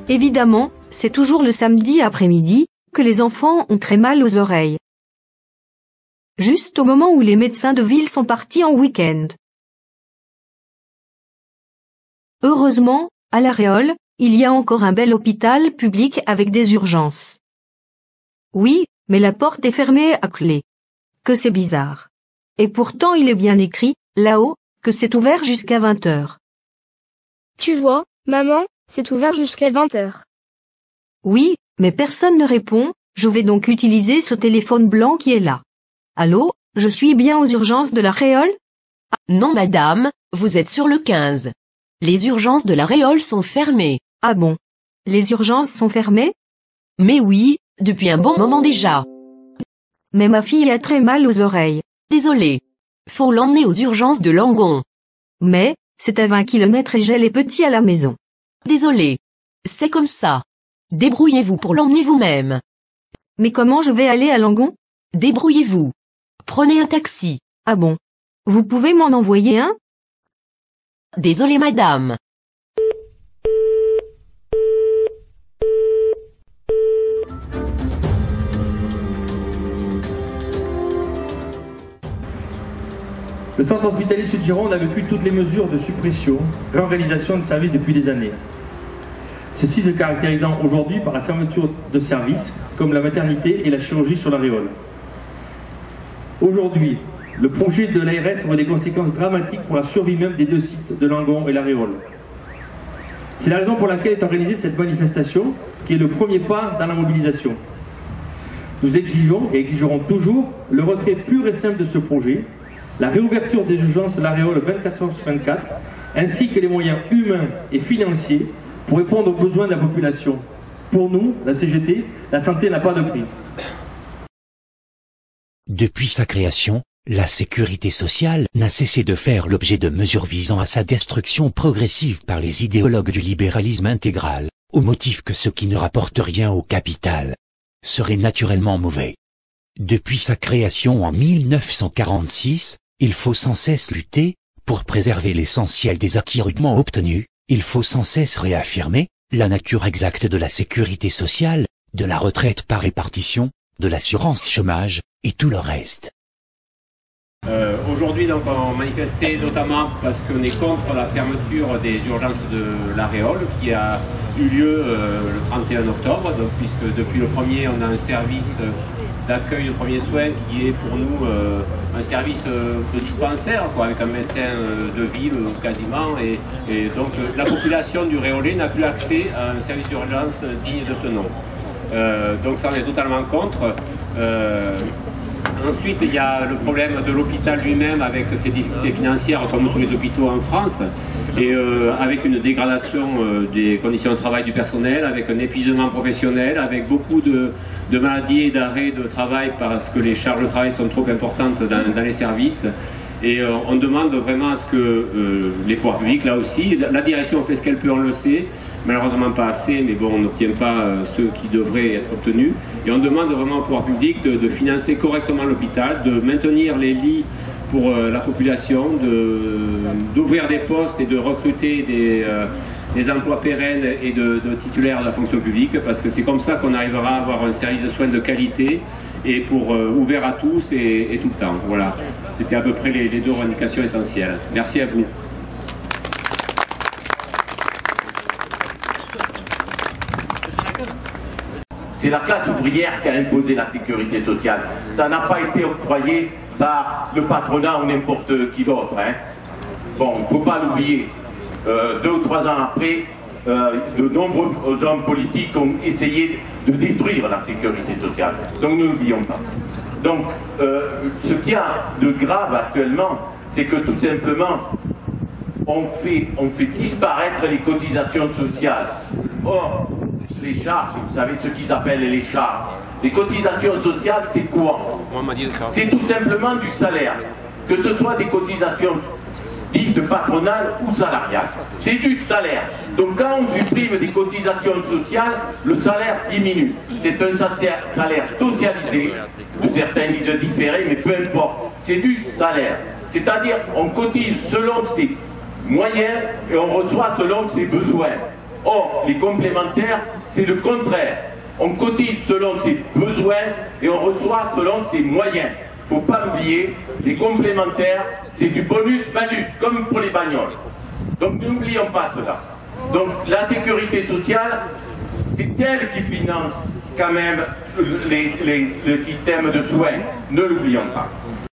Évidemment, c'est toujours le samedi après-midi que les enfants ont très mal aux oreilles. Juste au moment où les médecins de ville sont partis en week-end. Heureusement, à La Réole, il y a encore un bel hôpital public avec des urgences. Oui, mais la porte est fermée à clé. Que c'est bizarre. Et pourtant il est bien écrit, là-haut, que c'est ouvert jusqu'à 20h. Tu vois, maman, c'est ouvert jusqu'à 20h. Oui, mais personne ne répond, je vais donc utiliser ce téléphone blanc qui est là. Allô, je suis bien aux urgences de La Réole? Non madame, vous êtes sur le 15. Les urgences de La Réole sont fermées. Ah bon? Les urgences sont fermées? Mais oui, depuis un bon moment déjà. Mais ma fille a très mal aux oreilles. Désolé. Faut l'emmener aux urgences de Langon. Mais, c'est à 20 km et j'ai les petits à la maison. Désolé. C'est comme ça. Débrouillez-vous pour l'emmener vous-même. Mais comment je vais aller à Langon? Débrouillez-vous. Prenez un taxi. Ah bon? Vous pouvez m'en envoyer un? Désolé madame. Le centre hospitalier Sud-Gironde a vécu toutes les mesures de suppression, réorganisation de services depuis des années. Ceci se caractérisant aujourd'hui par la fermeture de services comme la maternité et la chirurgie sur La Réole. Aujourd'hui, le projet de l'ARS aura des conséquences dramatiques pour la survie même des deux sites de Langon et La Réole. C'est la raison pour laquelle est organisée cette manifestation, qui est le premier pas dans la mobilisation. Nous exigeons et exigerons toujours le retrait pur et simple de ce projet, la réouverture des urgences de La Réole 24h/24, ainsi que les moyens humains et financiers pour répondre aux besoins de la population. Pour nous, la CGT, la santé n'a pas de prix. Depuis sa création, la sécurité sociale n'a cessé de faire l'objet de mesures visant à sa destruction progressive par les idéologues du libéralisme intégral, au motif que ce qui ne rapporte rien au capital serait naturellement mauvais. Depuis sa création en 1946, il faut sans cesse lutter pour préserver l'essentiel des acquis rudement obtenus, il faut sans cesse réaffirmer la nature exacte de la sécurité sociale, de la retraite par répartition, de l'assurance chômage, et tout le reste. Aujourd'hui, donc, on manifestait notamment parce qu'on est contre la fermeture des urgences de La Réole qui a eu lieu le 31 octobre, donc, puisque depuis le 1er, on a un service d'accueil de premiers soins qui est pour nous un service de dispensaire, quoi, avec un médecin de ville quasiment, et donc la population du Réolais n'a plus accès à un service d'urgence digne de ce nom. Donc ça, on est totalement contre. Ensuite, il y a le problème de l'hôpital lui-même avec ses difficultés financières comme tous les hôpitaux en France et avec une dégradation des conditions de travail du personnel, avec un épuisement professionnel, avec beaucoup de maladies et d'arrêts de travail parce que les charges de travail sont trop importantes dans les services. Et on demande vraiment à ce que les pouvoirs publics, là aussi, la direction fait ce qu'elle peut, on le sait, malheureusement pas assez, mais bon, on n'obtient pas ceux qui devraient être obtenus. Et on demande vraiment aux pouvoirs publics de financer correctement l'hôpital, de maintenir les lits pour la population, d'ouvrir des postes et de recruter des emplois pérennes et de titulaires de la fonction publique, parce que c'est comme ça qu'on arrivera à avoir un service de soins de qualité et pour ouvert à tous et tout le temps. Voilà, c'était à peu près les deux revendications essentielles. Merci à vous. C'est la classe ouvrière qui a imposé la sécurité sociale. Ça n'a pas été octroyé par le patronat ou n'importe qui d'autre. Hein. Bon, il ne faut pas l'oublier. 2 ou 3 ans après, de nombreux hommes politiques ont essayé de détruire la sécurité sociale. Donc ne l'oublions pas. Donc ce qu'il y a de grave actuellement, c'est que tout simplement, on fait disparaître les cotisations sociales. Or, les charges, vous savez ce qu'ils appellent les charges. Les cotisations sociales, c'est quoi? C'est tout simplement du salaire. Que ce soit des cotisations dites patronales ou salariales. C'est du salaire. Donc quand on supprime des cotisations sociales, le salaire diminue. C'est un salaire socialisé. Certains disent différé, mais peu importe. C'est du salaire. C'est-à-dire on cotise selon ses moyens et on reçoit selon ses besoins. Or, les complémentaires, c'est le contraire. On cotise selon ses besoins et on reçoit selon ses moyens. Il ne faut pas l'oublier, les complémentaires, c'est du bonus-malus, comme pour les bagnoles. Donc n'oublions pas cela. Donc la sécurité sociale, c'est elle qui finance quand même le système de soins. Ne l'oublions pas.